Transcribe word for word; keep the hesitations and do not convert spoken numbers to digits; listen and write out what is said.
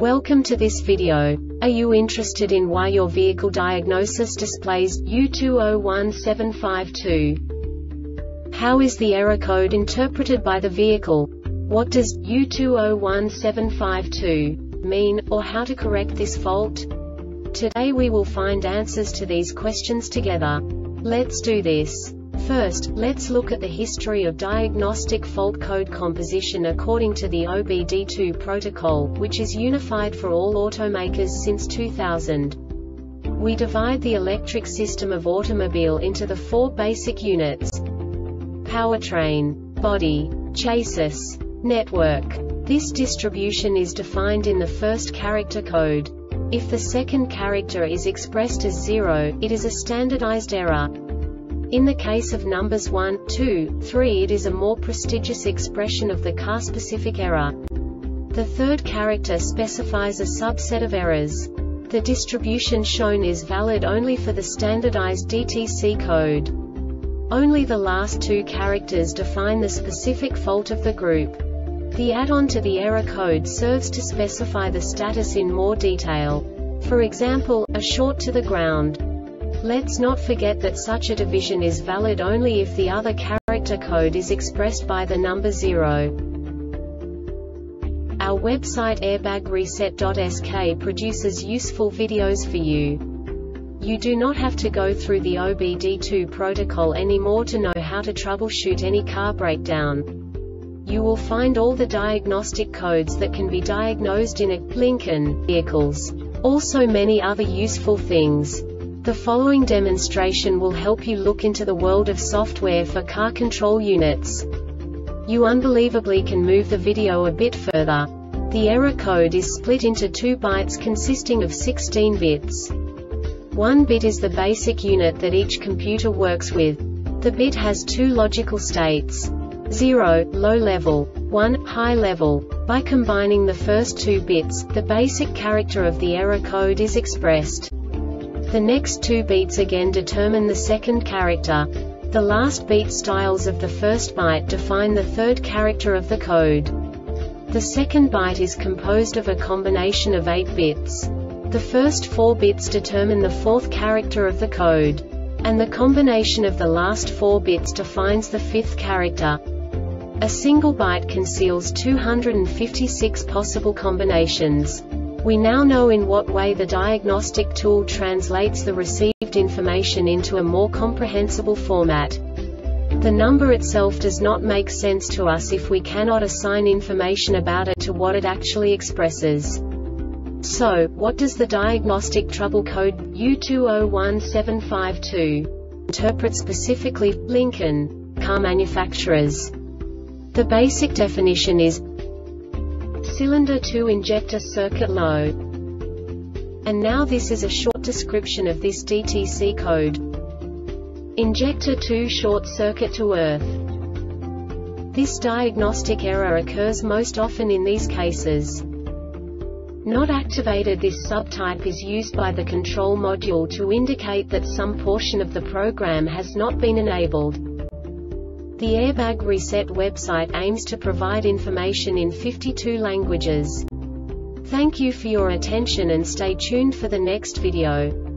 Welcome to this video. Are you interested in why your vehicle diagnosis displays U two zero one seven five two? How is the error code interpreted by the vehicle? What does U two zero one seven five two mean, or how to correct this fault? Today we will find answers to these questions together. Let's do this. First, let's look at the history of diagnostic fault code composition according to the O B D two protocol, which is unified for all automakers since two thousand. We divide the electric system of automobile into the four basic units: powertrain, body, chassis, network. This distribution is defined in the first character code. If the second character is expressed as zero, it is a standardized error. In the case of numbers one, two, three, it is a more prestigious expression of the car-specific error. The third character specifies a subset of errors. The distribution shown is valid only for the standardized D T C code. Only the last two characters define the specific fault of the group. The add-on to the error code serves to specify the status in more detail. For example, a short to the ground. Let's not forget that such a division is valid only if the other character code is expressed by the number zero. Our website airbag reset dot S K produces useful videos for you. You do not have to go through the O B D two protocol anymore to know how to troubleshoot any car breakdown. You will find all the diagnostic codes that can be diagnosed in a Lincoln vehicles. Also many other useful things. The following demonstration will help you look into the world of software for car control units. You unbelievably can move the video a bit further. The error code is split into two bytes consisting of sixteen bits. One bit is the basic unit that each computer works with. The bit has two logical states: zero, low level, one, high level. By combining the first two bits, the basic character of the error code is expressed. The next two beats again determine the second character. The last beat styles of the first byte define the third character of the code. The second byte is composed of a combination of eight bits. The first four bits determine the fourth character of the code. And the combination of the last four bits defines the fifth character. A single byte conceals two hundred fifty-six possible combinations. We now know in what way the diagnostic tool translates the received information into a more comprehensible format. The number itself does not make sense to us if we cannot assign information about it to what it actually expresses. So, what does the diagnostic trouble code U two zero one seven five two interpret specifically for Lincoln car manufacturers? The basic definition is cylinder two injector circuit low. And now this is a short description of this D T C code. Injector two short circuit to earth. This diagnostic error occurs most often in these cases. Not activated. This subtype is used by the control module to indicate that some portion of the program has not been enabled. The Airbag Reset website aims to provide information in fifty-two languages. Thank you for your attention and stay tuned for the next video.